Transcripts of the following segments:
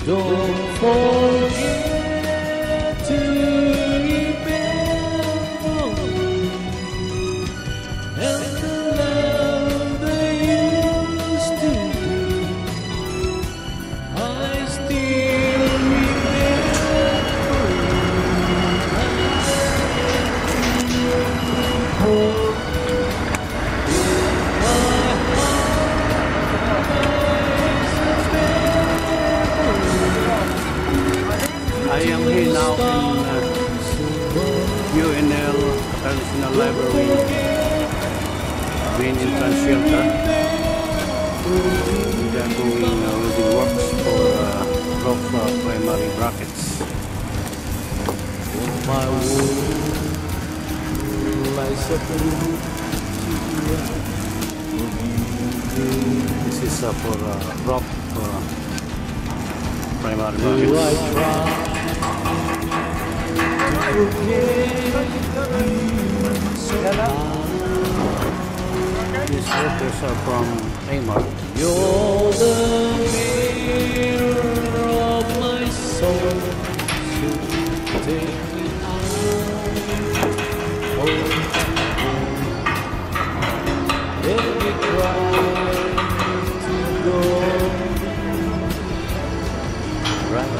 Don't forget to remember and the love that used to be. I still remember. I am here now in UNL Traditional Library, being in Transienta. They are doing welding works for rough primary brackets. My world lies up This is for rough primary do I brackets. try to forget These workers are from Amart. you're the mirror of my soul, so take me out. Let me try to go right.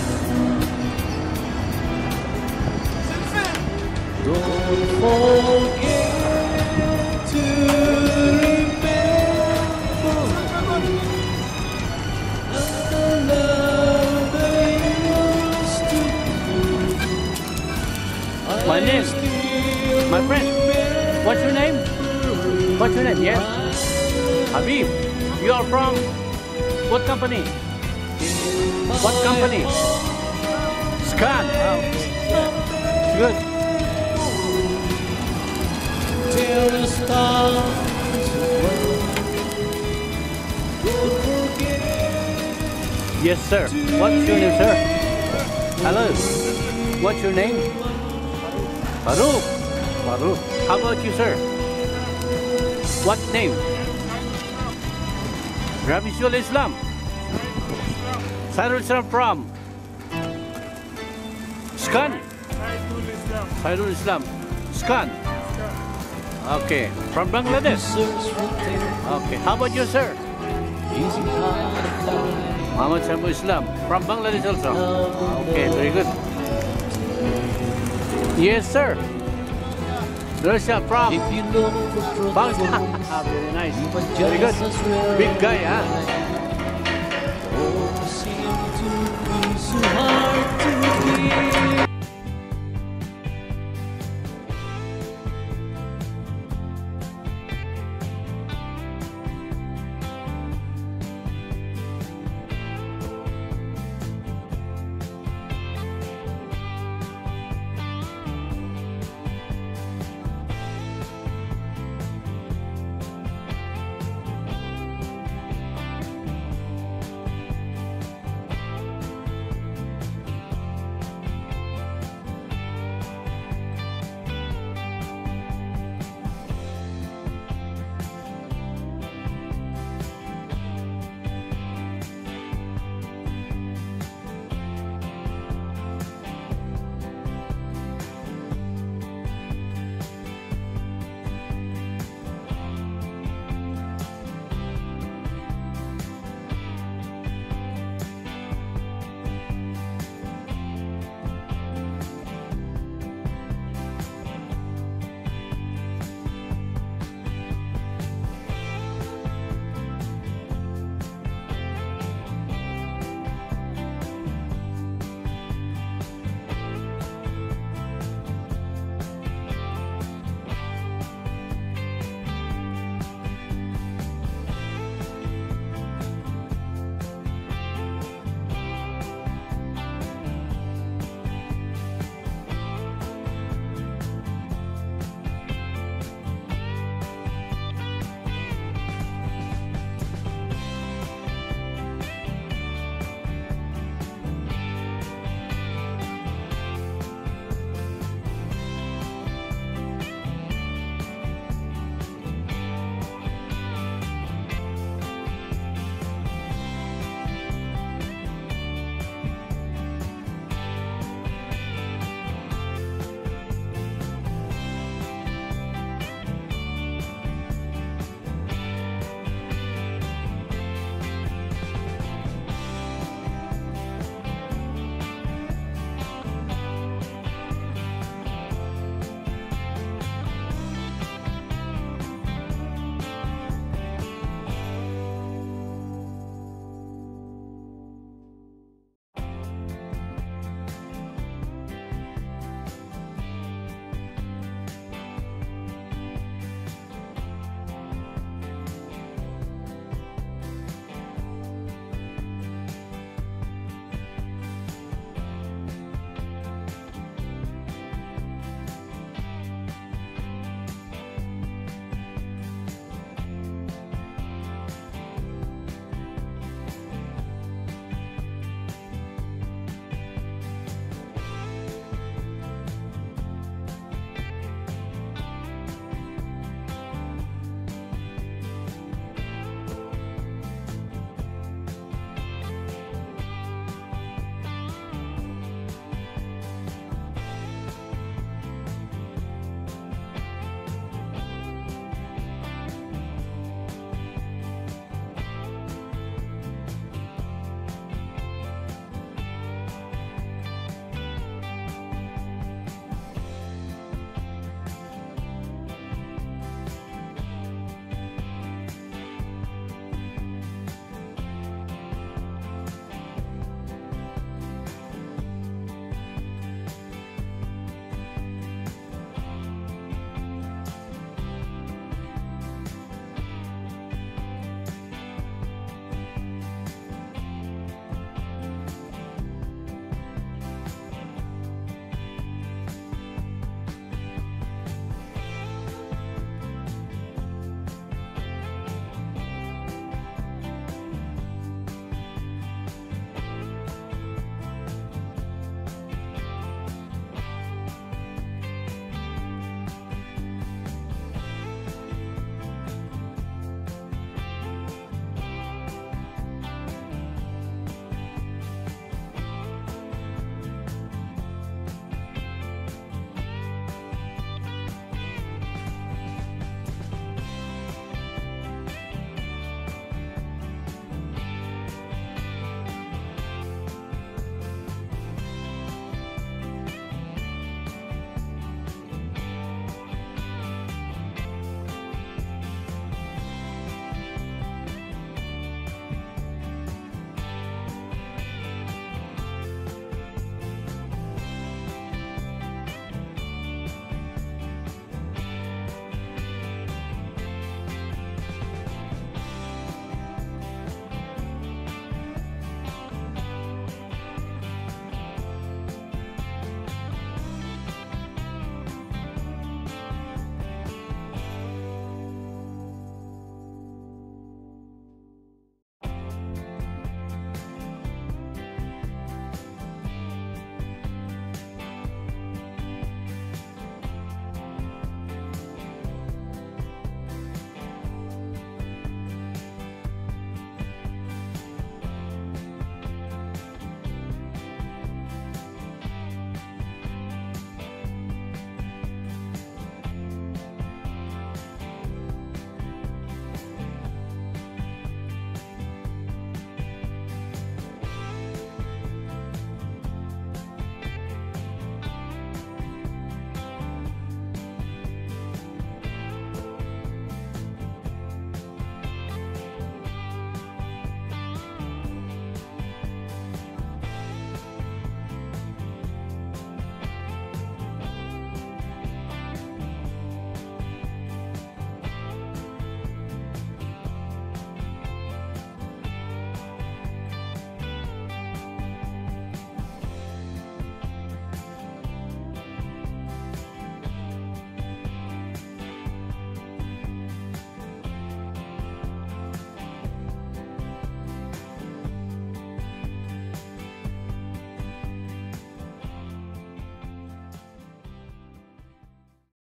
Don't forget to remember the love that used to be. My name, my friend, what's your name? What's your name? Yes? Habib, you are from what company? What company? Scan. Oh, good. Till the stars don't forget. Yes, sir. What's your name, sir? Hello. What's your name? Farouk. Farouk. How about you, sir? What name? Rabisul Islam. Sairul Islam from? Scan. Sairul Islam. Scan. Okay. From Bangladesh. Okay. How about you, sir? Easy hard to find. Muhammad Sabu Islam. From Bangladesh also. Okay, very good. Yes, sir. Russia from If you look for truth, Bangladesh. Very nice. Very good. just where Big guy, huh? oh, seem to be so hard to be.